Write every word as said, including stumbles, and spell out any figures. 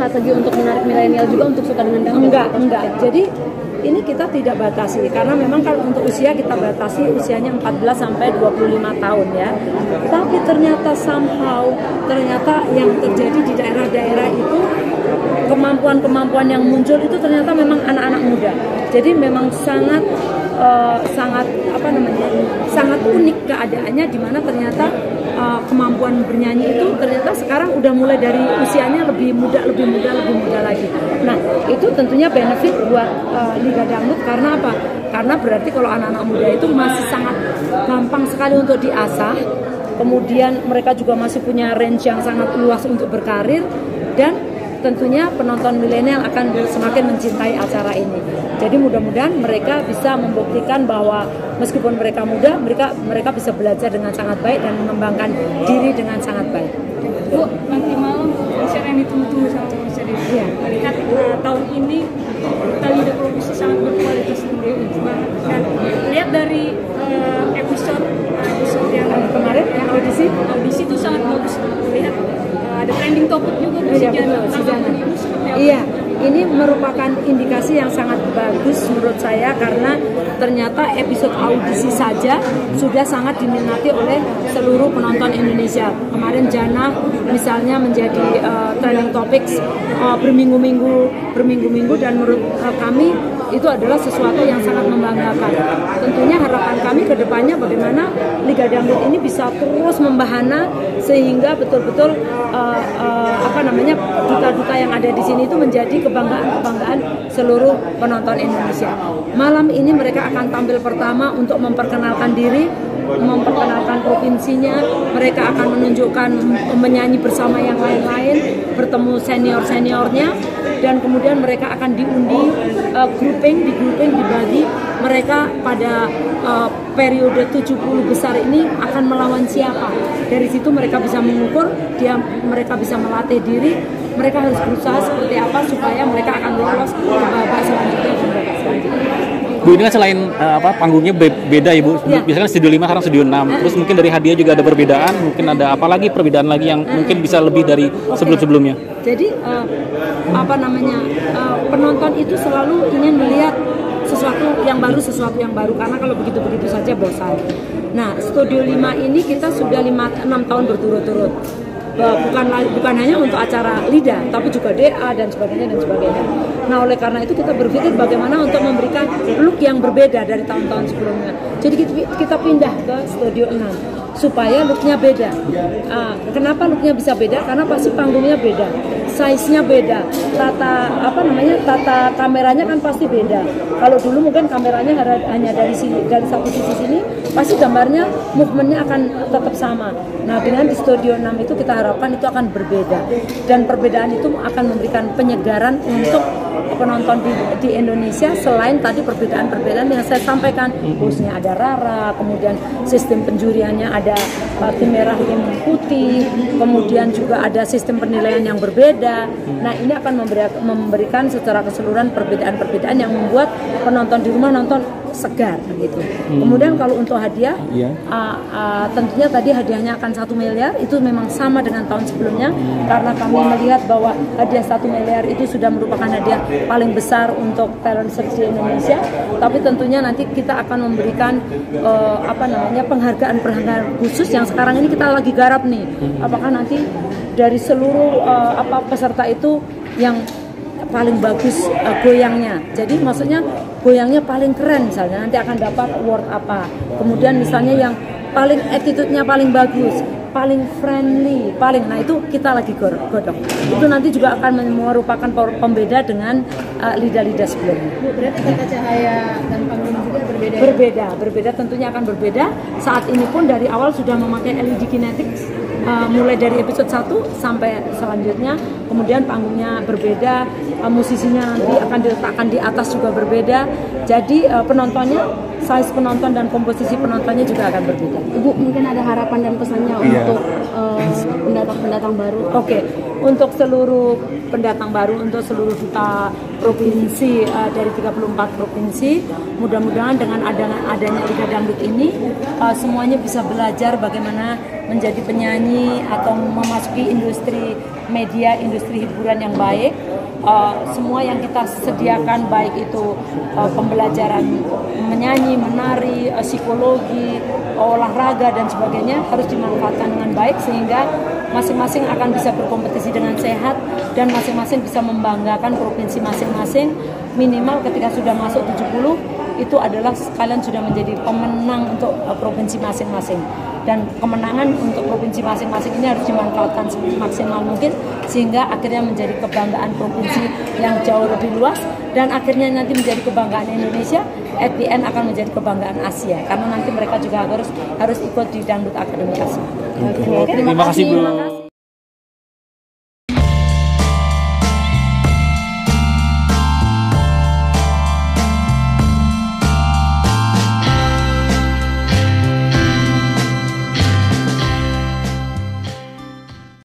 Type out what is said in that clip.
strategi untuk menarik milenial juga untuk suka dengan dangdut? Enggak, enggak. Jadi ini kita tidak batasi karena memang kan untuk usia kita batasi usianya empat belas sampai dua puluh lima tahun ya. Tapi ternyata somehow ternyata yang terjadi di daerah-daerah itu kemampuan-kemampuan yang muncul itu ternyata memang anak-anak muda. Jadi memang sangat uh, sangat apa namanya? sangat unik keadaannya di mana ternyata uh, kemampuan bernyanyi itu ternyata sekarang udah mulai dari usianya lebih muda, lebih muda, lebih muda lagi. Nah, itu tentunya benefit buat uh, Liga Dangdut karena apa? Karena berarti kalau anak-anak muda itu masih sangat gampang sekali untuk diasah. Kemudian mereka juga masih punya range yang sangat luas untuk berkarir dan tentunya penonton milenial akan semakin mencintai acara ini. Jadi mudah-mudahan mereka bisa membuktikan bahwa meskipun mereka muda, mereka mereka bisa belajar dengan sangat baik dan mengembangkan diri dengan sangat baik. Bu, nanti malam konser yang ditunggu sama konser ini. Iya. Melihat uh, tahun ini Talida Provinsi sangat berkualitas tinggi banget. Dan lihat dari uh, episode episode yang kemarin yang audisi, audisi itu sangat bagus. Lihat uh, ada trending topik juga di iya, Sijana. Iya, ini merupakan indikasi yang sangat bagus menurut saya karena ternyata episode audisi saja sudah sangat diminati oleh seluruh penonton Indonesia. Kemarin Jana misalnya menjadi uh, trending topics uh, berminggu-minggu, berminggu-minggu dan menurut uh, kami itu adalah sesuatu yang sangat membanggakan. Tentunya harapan kami ke depannya bagaimana Liga Dangdut ini bisa terus membahana sehingga betul-betul uh, uh, apa namanya duta-duta yang ada di sini itu menjadi kebanggaan-kebanggaan seluruh penonton Indonesia. Malam ini mereka akan tampil pertama untuk memperkenalkan diri, memperkenalkan provinsinya. Mereka akan menunjukkan menyanyi bersama yang lain-lain, bertemu senior-seniornya, dan kemudian mereka akan diundi uh, grouping, di grouping dibagi mereka pada uh, periode tujuh puluh besar ini akan melawan siapa. Dari situ mereka bisa mengukur, dia mereka bisa melatih diri, mereka harus berusaha seperti apa supaya mereka akan lolos ke babak selanjutnya dan babak selanjutnya. Bu, ini kan selain uh, apa panggungnya be beda ya Bu, ya. Biasanya kan studio lima sekarang studio enam, terus mungkin dari hadiah juga ada perbedaan, mungkin ada apa lagi perbedaan lagi yang mungkin bisa lebih dari okay. sebelum-sebelumnya. Jadi uh, apa namanya uh, penonton itu selalu ingin melihat sesuatu yang baru, sesuatu yang baru karena kalau begitu-begitu saja bosan. Nah, studio lima ini kita sudah lima enam tahun berturut-turut. Bukan bukan hanya untuk acara Lida, tapi juga D A dan sebagainya dan sebagainya. Nah, oleh karena itu kita berpikir bagaimana untuk memberikan look yang berbeda dari tahun-tahun sebelumnya. Jadi kita pindah ke studio enam supaya looknya beda. Ah, kenapa looknya bisa beda? Karena pasti panggungnya beda, size-nya beda, tata apa namanya tata kameranya kan pasti beda. Kalau dulu mungkin kameranya hanya dari sini, dari satu sisi sini, pasti gambarnya, movementnya akan tetap sama. Nah, dengan di studio enam itu kita harapkan itu akan berbeda dan perbedaan itu akan memberikan penyegaran untuk penonton di, di Indonesia selain tadi perbedaan-perbedaan yang saya sampaikan. Khususnya ada Rara, kemudian sistem penjuriannya ada uh, tim merah, tim putih, kemudian juga ada sistem penilaian yang berbeda. Nah, ini akan memberi, memberikan secara keseluruhan perbedaan-perbedaan yang membuat penonton di rumah nonton segar gitu. Hmm. Kemudian kalau untuk hadiah, yeah. uh, uh, tentunya tadi hadiahnya akan satu miliar, itu memang sama dengan tahun sebelumnya hmm. karena kami melihat bahwa hadiah satu miliar itu sudah merupakan hadiah paling besar untuk talent search di Indonesia. Tapi tentunya nanti kita akan memberikan uh, apa namanya penghargaan-penghargaan khusus yang sekarang ini kita lagi garap nih. Hmm. Apakah nanti dari seluruh uh, apa peserta itu yang paling bagus uh, goyangnya. Jadi maksudnya goyangnya paling keren misalnya nanti akan dapat award apa. Kemudian misalnya yang paling attitude-nya paling bagus, paling friendly, paling nah itu kita lagi godok. Itu nanti juga akan merupakan pembeda dengan uh, Lida-Lida sebelumnya. Bu, berarti tata cahaya dan panggung juga berbeda. Berbeda, berbeda tentunya akan berbeda. Saat ini pun dari awal sudah memakai L E D Kinetics. Uh, mulai dari episode satu sampai selanjutnya, kemudian panggungnya berbeda, uh, musisinya nanti akan diletakkan di atas juga berbeda, jadi uh, penontonnya, size penonton dan komposisi penontonnya juga akan berbeda. Ibu mungkin ada harapan dan pesannya yeah. untuk pendatang-pendatang uh, baru? Oke, okay. Untuk seluruh pendatang baru, untuk seluruh duta provinsi uh, dari tiga puluh empat provinsi, mudah-mudahan dengan adanya, adanya Liga Dangdut ini, uh, semuanya bisa belajar bagaimana menjadi penyanyi atau memasuki industri media, industri hiburan yang baik. Uh, semua yang kita sediakan baik itu uh, pembelajaran menyanyi, menari, uh, psikologi, olahraga dan sebagainya harus dimanfaatkan dengan baik sehingga masing-masing akan bisa berkompetisi dengan sehat dan masing-masing bisa membanggakan provinsi masing-masing. Minimal ketika sudah masuk tujuh puluh itu adalah kalian sudah menjadi pemenang untuk uh, provinsi masing-masing. Dan kemenangan untuk provinsi masing-masing ini harus dimanfaatkan semaksimal mungkin sehingga akhirnya menjadi kebanggaan provinsi yang jauh lebih luas dan akhirnya nanti menjadi kebanggaan Indonesia, at the end akan menjadi kebanggaan Asia karena nanti mereka juga harus harus ikut di Dangdut Akademi Asia. Oke. Terima kasih Bu.